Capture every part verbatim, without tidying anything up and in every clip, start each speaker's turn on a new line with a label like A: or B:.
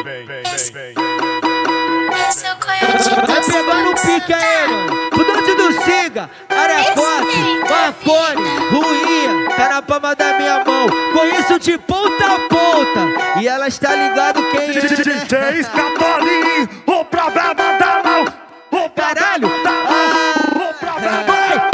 A: Esse é o coiote do
B: Vai pegando o pique aí, mano. Pudante do Siga, Aracote, Marconi, Ruinha, tá na palma da minha mão. Conheço de ponta a ponta e ela está ligado quem é.
C: D J Scatoli, o problema da mão, o
B: Caralho,
C: problema da mão, o problema.
B: vai!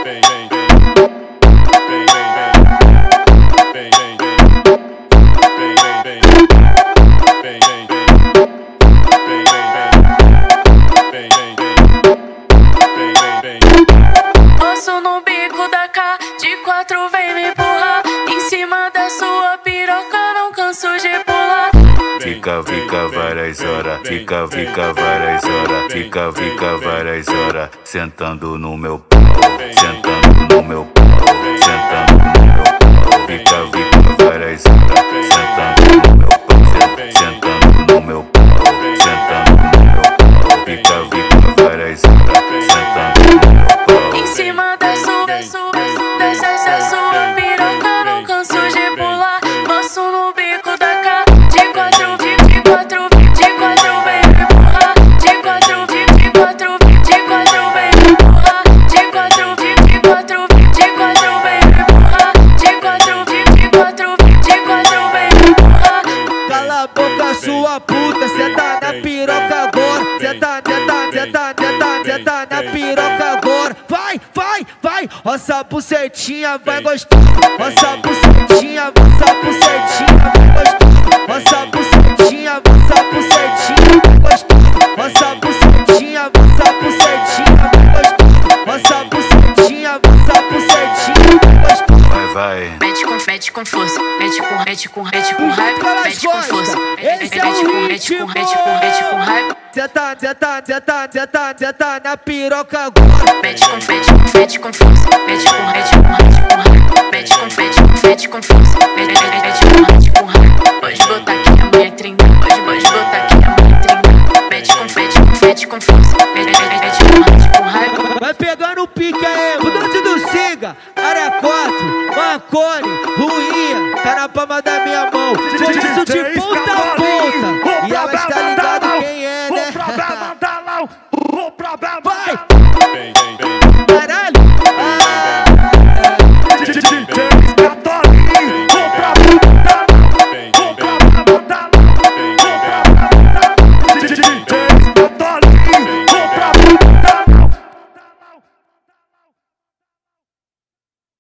A: Osso no bico da K, de quatro vem me empurrar. Em cima da sua piroca, não canso de pular.
D: Fica, fica várias horas, fica, fica várias horas, fica, fica várias horas, sentando no meu pau, sentando no meu pau, sentando no meu pau, fica, fica várias horas, sentando no meu pau, sentando no meu pau, sentando no meu pau, fica, fica várias horas, sentando no meu pau.
A: Em cima da sua, dessa, dessa sua piroca, não canso de pular. Osso no bico da K, de quatro, de, de quatro, de quatro vem me empurrar. De quatro, de, de quatro, de quatro vem me empurrar. De quatro, de, de quatro, de quatro vem me empurrar. De quatro, de, de quatro, de quatro vem me empurrar.
B: Cala a boca, sua puta, cê tá na piroca agora. Cê tá, cê tá, cê tá, cê tá, cê tá na piroca agora. Vai, vai, vai, roça a bucetinha, vai gostoso. Roça a bucetinha, roça a bucetinha, vai gostoso. Roça a bucetinha, roça a bucetinha, vai gostoso. Roça a bucetinha, roça a bucetinha, vai gostoso. Roça a bucetinha, roça a bucetinha, vai gostoso.
D: Vai, vai.
A: Mete com, mete com força, mete com, mete com, mete com raiva, mete com força, mete com, mete com, mete com, mete com raiva.
B: Cê tá, cê tá, cê tá, cê tá, cê tá na piroca agora.
A: Mete com, mete com, mete com força, mete com, mete com, mete com raiva. Mete com, mete com, mete com força, mete, mete, mete com, mete com raiva. Pode botar que a mãe é trinta, pode, pode botar que a mãe é trinta. Mete com, mete com, mete com força, mete, mete, mete com, mete com raiva.
B: Vai pegando o pique aí, Pudante do Siga, Aracote, Marconi, Ruinha, tá na palma da minha mão. Conheço de ponta